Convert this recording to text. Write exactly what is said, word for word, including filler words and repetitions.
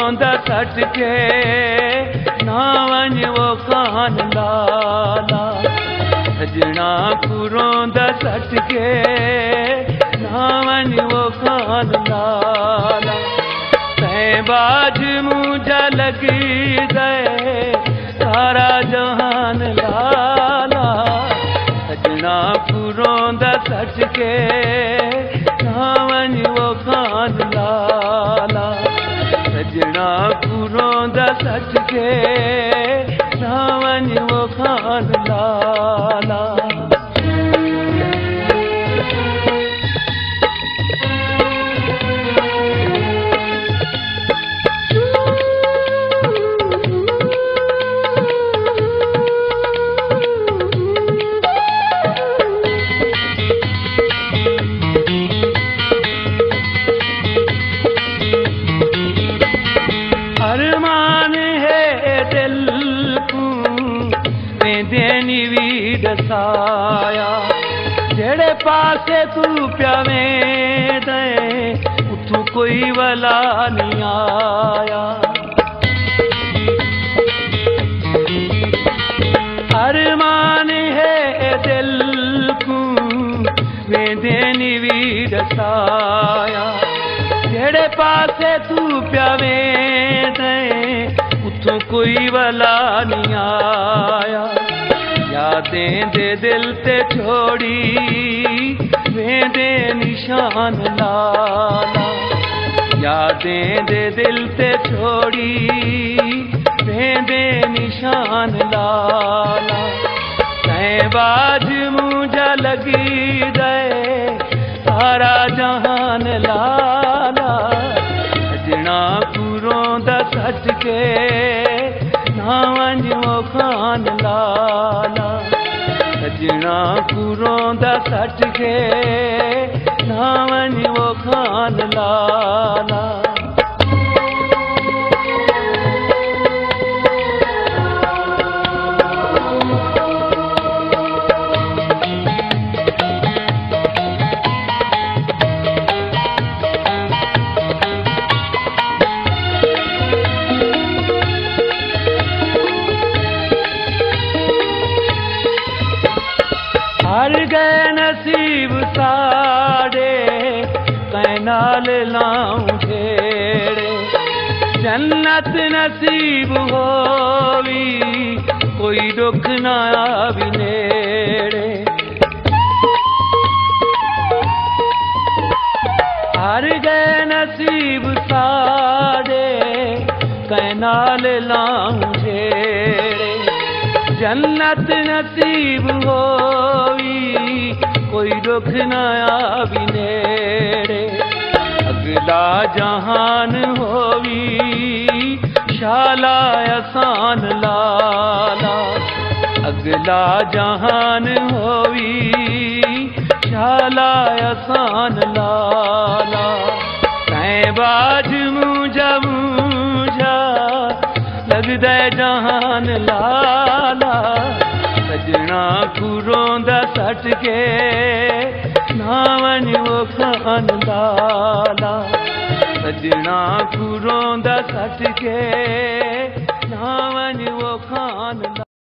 रोंदा सट के ना वञ वो कान लाला सजना को रोंदा सट के ना वञ वो कान लाला तैं बाज मुंहिंजा लॻी गए सारा जहान लाला सजना को रोंदा सट के ना वञ वो कान लाला सजना को रोंदा सट के ना वञ वो कान लाला दसाया जेड़े पासे तू प्या वेंदे उथू कोई वला नहीं आया अरमान है दिल को वेंदे नी दसाया जेड़े पासे तू प्या वेंदे उथू कोई वला नहीं आया यादें दे दिल ते छोड़ी वेंदे निशान लाला यादें दे दिल ते छोड़ी वेंदे निशान लाला तैं बाज मुंहिंजा लॻी गए सारा जहान लाला सजना को रोंदा सट के ना वञ वो कान लाला सजना को रोंदा सट के ना वञ वो कान लाला हार गए नसीब साड़े कैनाल लाऊं ढेड़े जन्नत नसीब होवी कोई दुख ना आवी नेड़े हार गए नसीब साड़े कैनाल लाऊं ढेड़े जन्नत नसीब होवी कोई दुख न आवी नेड़े अगला जहान होवी शाला आसान लाला अगला जहान होवी शाला आसान लाला तैं बाज मुंहिंजा मुंहिंजा लगदा जहान लाला सजना को रोंदा सट के ना वञ वो कान लाला सजना को रोंदा सट के